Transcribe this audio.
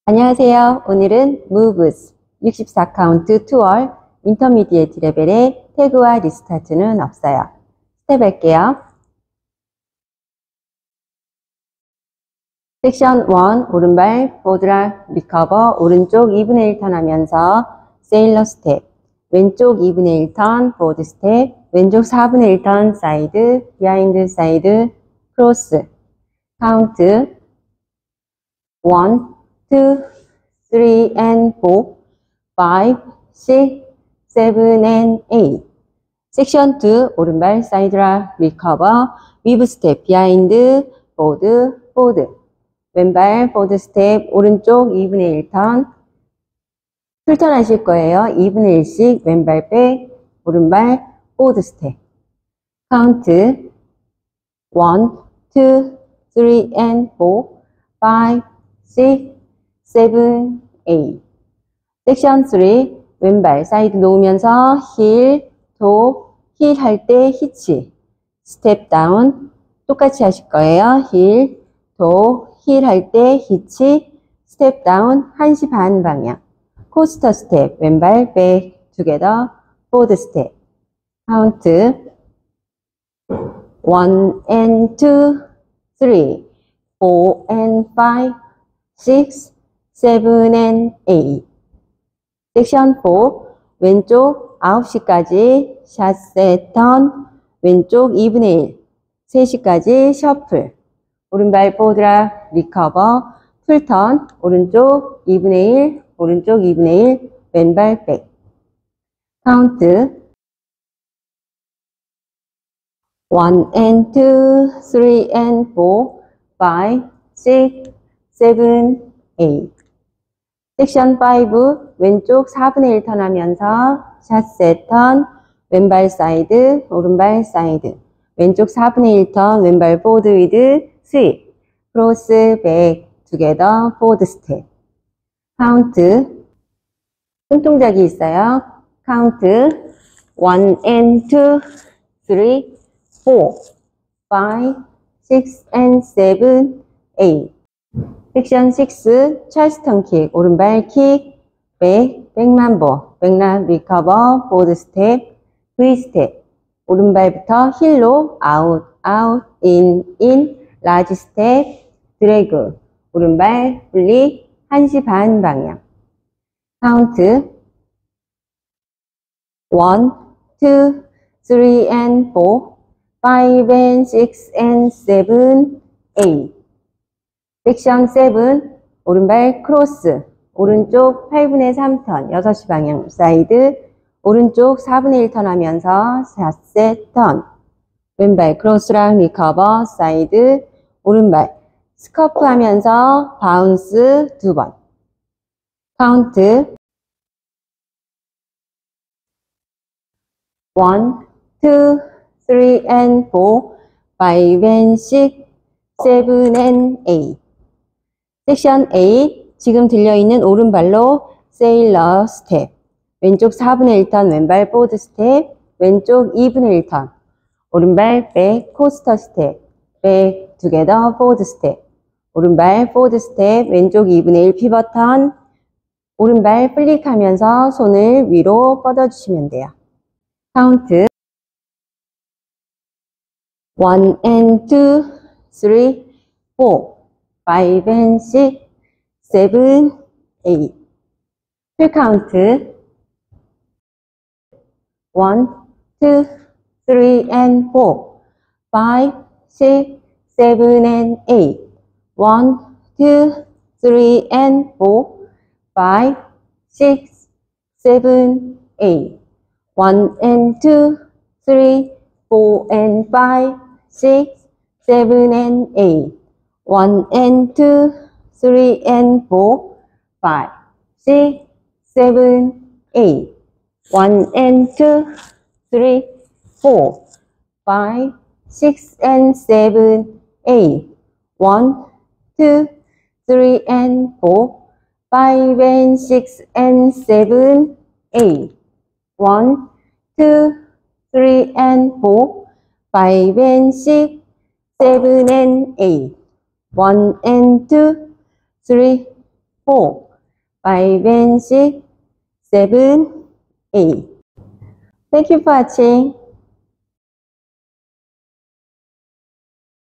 안녕하세요. 오늘은 moves 64카운트 투얼 인터미디에이트 레벨의 태그와 리스타트는 없어요. 스텝 할게요. 섹션 1 오른발 보드락 리커버 오른쪽 2분의 1 턴하면서 세일러 스텝 왼쪽 2분의 1 턴 보드 스텝 왼쪽 4분의 1 턴 사이드 비하인드 사이드 크로스 카운트 1, 2, 3 and 4, 5, 6, 7 and 8 섹션 2 오른발 사이드락 리커버 위브 스텝 비하인드 보드 보드 왼발 보드 스텝 오른쪽 2분의 1 턴 풀턴 하실 거예요. 2분의 1씩 왼발 백 오른발 보드 스텝 카운트 1, 2, 3 and 4, 5, 6, 7, 8 섹션 3 왼발 사이드 놓으면서 힐, 도, 힐 할 때 히치 스텝 다운 똑같이 하실 거예요. 힐, 도, 힐 할 때 히치 스텝 다운 1시 반 방향 코스터 스텝 왼발 백 투게더 보드 스텝 카운트 1 and 2, 3, 4 and 5, 6, 7 and 8 섹션 4 왼쪽 9시까지 샷셋 턴 왼쪽 2분의 1 3시까지 셔플 오른발 보드락 리커버 풀턴 오른쪽 2분의 1 오른쪽 2분의 1 왼발 백 카운트 1 and 2, 3 and 4, 5, 6, 7, 8 섹션 5 왼쪽 4분의 1 턴 하면서 샷셋 턴 왼발 사이드 오른발 사이드 왼쪽 4분의 1 턴 왼발 보드 위드 스윗 크로스 백 투게더 보드 스텝 카운트 손동작이 있어요. 카운트 1 and 2, 3, 4, 5, 6 and 7, 8 섹션 6 찰스턴 킥 오른발 킥 백, 백만보 백란 리커버 보드 스텝 V 스텝 오른발부터 힐로 아웃 아웃 인 라지 스텝 드래그 오른발 분리 1시 반 방향 카운트 1, 2, 3 and 4, 5 and 6 and 7, 8 섹션 7 오른발 크로스 오른쪽 8분의 3턴 6시 방향 사이드 오른쪽 4분의 1턴 하면서 샷셋 턴 왼발 크로스랑 리커버 사이드 오른발 스커프 하면서 바운스 2번 카운트 1, 2, 3 and 4, 5 and 6, 7 and 8 섹션 8 지금 들려있는 오른발로 세일러 스텝 왼쪽 4분의 1턴 왼발 보드 스텝 왼쪽 2분의 1턴 오른발 백 코스터 스텝 백 투게더 보드 스텝 오른발 보드 스텝 왼쪽 2분의 1 피벗 턴 오른발 플릭하면서 손을 위로 뻗어주시면 돼요. 카운트 1 and 2, 3, 4, 5 and 6, 7, 8 풀 카운트 1, 2, 3 and 4, 5, 6, 7 and 8 1, 2, 3 and 4, 5, 6, 7, 8 1 and 2, 3, 4 and 5, 6, 7 and 8 1 and 2, 3 and 4, 5, 6, 7, 8 1 and 2, 3, 4, 5, 6 and 7, 8 1, 2, 3 and 4, 5 and 6 and 7, 8 1, 2, 3 and 4, 5 and 6, 7 and 8 1 and 2, 3, 4, 5 and 6, 7, 8. Thank you for watching.